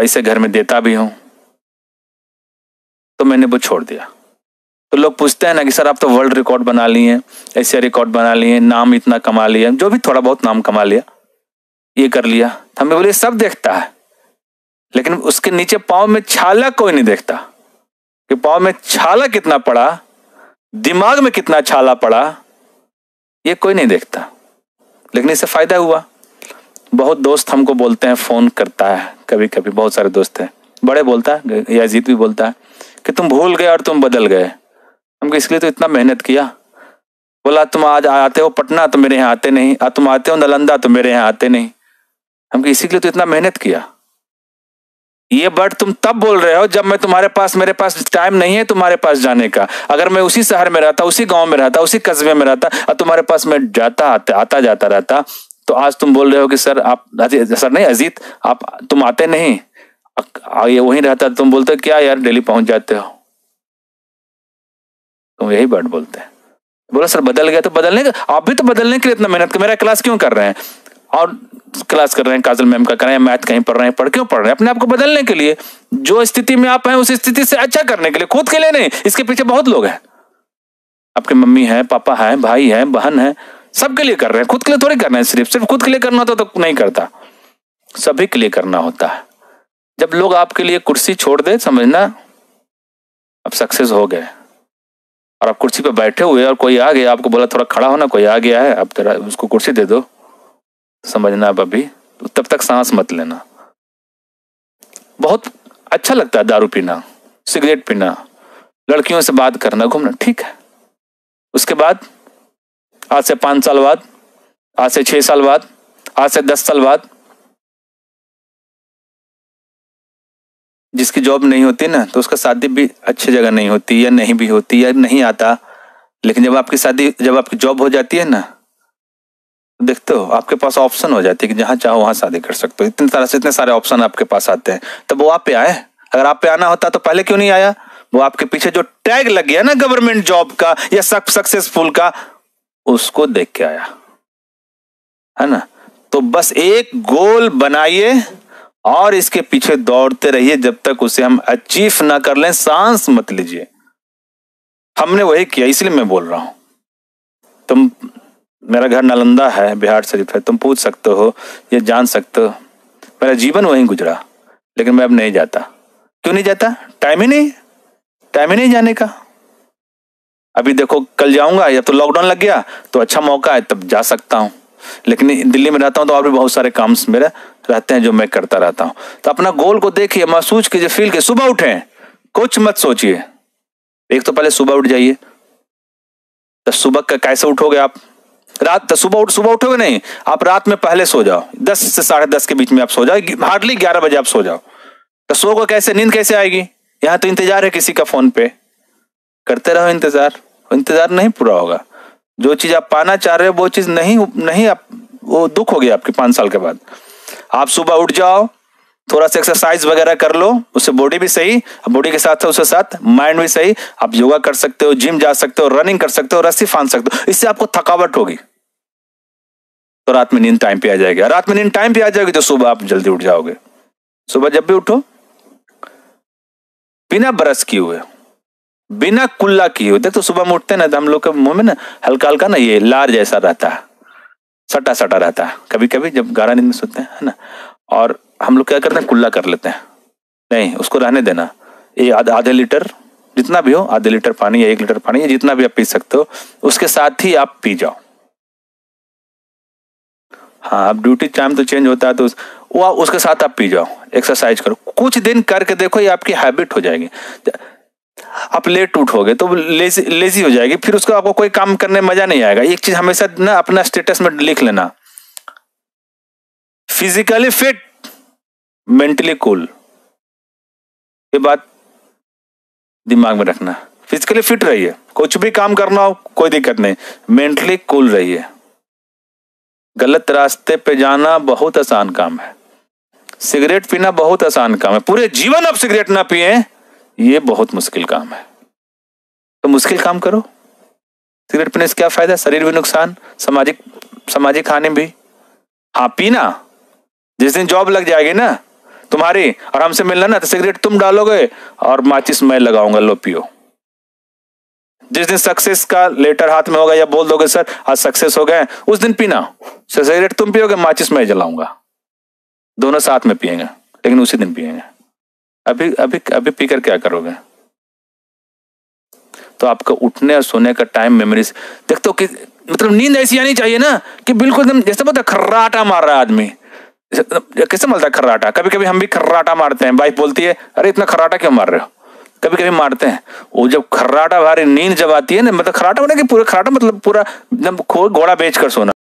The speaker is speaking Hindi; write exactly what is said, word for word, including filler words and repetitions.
पैसे घर में देता भी हूं, तो मैंने वो छोड़ दिया। तो लोग पूछते हैं ना कि सर आप तो वर्ल्ड रिकॉर्ड बना लिए, ऐसे रिकॉर्ड बना लिए, नाम इतना कमा लिया, जो भी थोड़ा बहुत नाम कमा लिया, ये कर लिया। हमें बोले सब देखता है, लेकिन उसके नीचे पाँव में छाला कोई नहीं देखता कि पाँव में छाला कितना पड़ा, दिमाग में कितना छाला पड़ा, ये कोई नहीं देखता। लेकिन इससे फायदा हुआ। बहुत दोस्त हमको बोलते हैं, फोन करता है कभी कभी, बहुत सारे दोस्त हैं, बड़े बोलता है, याजीत भी बोलता है कि तुम भूल गए और तुम बदल गए। हमको इसलिए तो इतना मेहनत किया। बोला तुम आज आते हो पटना तो मेरे यहाँ आते नहीं, तुम आते हो नालंदा तो मेरे यहाँ आते नहीं। हमको इसी के लिए तो इतना मेहनत किया। ये वर्ड तुम तब बोल रहे हो जब मैं तुम्हारे पास, मेरे पास टाइम नहीं है तुम्हारे पास जाने का। अगर मैं उसी शहर में रहता, उसी गांव में रहता, उसी कस्बे में रहता और तुम्हारे पास मैं जाता आता, आता जाता रहता, तो आज तुम बोल रहे हो कि सर आप, सर नहीं अजीत, आप तुम आते नहीं, ये वहीं रहता, तुम बोलते क्या यार डेली पहुंच जाते हो, तुम यही वर्ड बोलते हैं। बोला सर बदल गया, तो बदलने का, आप भी तो बदलने के लिए इतना मेहनत कर, मेरा क्लास क्यों कर रहे हैं, और क्लास कर रहे हैं काजल मैम का कर रहे हैं, मैथ कहीं पढ़ रहे हैं, पढ़ क्यों पढ़ रहे हैं? अपने आप को बदलने के लिए, जो स्थिति में आप हैं उस स्थिति से अच्छा करने के लिए, खुद के लिए नहीं। इसके पीछे बहुत लोग हैं, आपके मम्मी है, पापा है, भाई है, बहन है, सबके लिए कर रहे हैं, खुद के लिए थोड़ी करना है। सिर्फ सिर्फ खुद के लिए करना होता तो नहीं करता, सभी के लिए करना होता है। जब लोग आपके लिए कुर्सी छोड़ दे, समझना अब सक्सेस हो गए। और आप कुर्सी पे बैठे हुए और कोई आ गया, आपको बोला थोड़ा खड़ा होना, कोई आ गया है, अब तेरा उसको कुर्सी दे दो, समझना अब अभी तब तक सांस मत लेना। बहुत अच्छा लगता है दारू पीना, सिगरेट पीना, लड़कियों से बात करना, घूमना, ठीक है। उसके बाद आज से पांच साल बाद, आज से छह साल बाद, आज से दस साल बाद, जिसकी जॉब नहीं होती ना, तो उसका शादी भी अच्छी जगह नहीं होती, या नहीं भी होती, या नहीं आता। लेकिन जब आपकी शादी, जब आपकी जॉब हो जाती है ना, देखते हो आपके पास ऑप्शन हो जाती है कि जहां चाहो वहां शादी कर सकते हो। इतने तरह से इतने सारे ऑप्शन आपके पास आते हैं, तब वो आप पे आए। अगर आप पे आना होता तो पहले क्यों नहीं आया? वो आपके पीछे जो टैग लग गया ना गवर्नमेंट जॉब का या सक्सेसफुल का, उसको देख के आया है ना। तो बस एक गोल बनाइए और इसके पीछे दौड़ते रहिए जब तक उसे हम अचीव ना कर लें। सांस मत लीजिए। हमने वही किया, इसलिए मैं बोल रहा हूं। तुम, मेरा घर नालंदा है, बिहार शरीफ है, तुम पूछ सकते हो, ये जान सकते हो, मेरा जीवन वहीं गुजरा, लेकिन मैं अब नहीं जाता। क्यों नहीं जाता? टाइम ही नहीं, टाइम ही नहीं जाने का। अभी देखो कल जाऊंगा, या तो लॉकडाउन लग गया तो अच्छा मौका है तब जा सकता हूं, लेकिन दिल्ली में रहता हूं तो और भी बहुत सारे काम मेरे रहते हैं जो मैं करता रहता हूं। तो अपना गोल को देखिए, महसूस कीजिए, फील कीजिए। सुबह उठे, कुछ मत सोचिए। एक तो पहले सुबह उठ जाइए। तो सुबह का कैसे उठोगे आप? रात तो सुबह उठ सुबह उठोगे नहीं, आप रात में पहले सो जाओ। दस से साढ़े दस के बीच में आप सो जाओ, हार्डली ग्यारह बजे आप सो जाओ। तो सो को कैसे, नींद कैसे आएगी? यहाँ तो इंतजार है किसी का, फोन पे करते रहो इंतजार, इंतजार नहीं पूरा होगा। जो चीज आप पाना चाह रहे हो वो चीज नहीं नहीं आप, वो दुख हो गया आपके पांच साल के बाद। आप सुबह उठ जाओ, थोड़ा सा एक्सरसाइज वगैरह कर लो, उससे बॉडी भी सही, बॉडी के साथ उसके साथ माइंड भी सही। आप योगा कर सकते हो, जिम जा सकते हो, रनिंग कर सकते हो, रस्सी फांद सकते हो। इससे आपको थकावट होगी तो रात में नींद टाइम पे आ जाएगी। रात में नींद टाइम पे आ जाएगी तो सुबह आप जल्दी उठ जाओगे। सुबह जब भी उठो, बिना ब्रश किए हुए, बिना कुल्ला किए हुए। देख तो सुबह में उठते ना तो हम लोग के मुंह में ना हल्का हल्का ना ये लार जैसा रहता है, सटा सटा रहता है कभी कभी जब गाढ़ा नींद में सोते हैं, है ना। और हम लोग क्या करते हैं, कुल्ला कर लेते हैं। नहीं, उसको रहने देना। ये आधे लीटर जितना भी हो, आधे लीटर पानी या एक लीटर पानी, जितना भी आप पी सकते हो, उसके साथ ही आप पी जाओ। हाँ, अब ड्यूटी टाइम तो चेंज होता है तो उस, वो उसके साथ आप पी जाओ। एक्सरसाइज करो, कुछ दिन करके देखो, ये आपकी हैबिट हो जाएगी। आप लेट उठोगे तो लेजी लेजी हो जाएगी, फिर उसको आपको कोई काम करने में मजा नहीं आएगा। एक चीज हमेशा ना अपना स्टेटस में लिख लेना, फिजिकली फिट, मेंटली कूल। ये बात दिमाग में रखना। फिजिकली फिट रहिए, कुछ भी काम करना हो कोई दिक्कत नहीं, मेंटली कूल रहिए। गलत रास्ते पे जाना बहुत आसान काम है, सिगरेट पीना बहुत आसान काम है। पूरे जीवन आप सिगरेट ना पिए, ये बहुत मुश्किल काम है। तो मुश्किल काम करो। सिगरेट पीने से क्या फायदा? शरीर भी नुकसान, सामाजिक सामाजिक हानि भी। हाँ, पीना जिस दिन जॉब लग जाएगी ना, तुम्हारी, और हमसे मिलना ना तो सिगरेट तुम डालोगे और माचिस मैं लगाऊंगा, लो पियो। जिस दिन सक्सेस का लेटर हाथ में होगा या बोल दोगे सर आज सक्सेस हो गए, उस दिन पीना। सिगरेट तुम पियोगे, माचिस मैं जलाऊंगा, दोनों साथ में पिएंगे, लेकिन उसी दिन पिएंगे। अभी अभी अभी पीकर क्या करोगे? तो आपका उठने और सोने का टाइम मेमोरीज देखते हो कि मतलब नींद ऐसी आनी चाहिए ना कि बिल्कुल एकदम जैसे पता खर्राटा मार रहा है आदमी। कैसे मारता है खर्राटा? कभी कभी हम भी खर्राटा मारते हैं, वाइफ बोलती है अरे इतना खर्राटा क्यों मार रहे हो, कभी कभी मारते हैं। वो जब खर्राटा भारी नींद जब आती है ना, मतलब खर्राटा मतलब कि पूरा खर्राटा मतलब पूरा एकदम घोड़ा बेच कर सोना।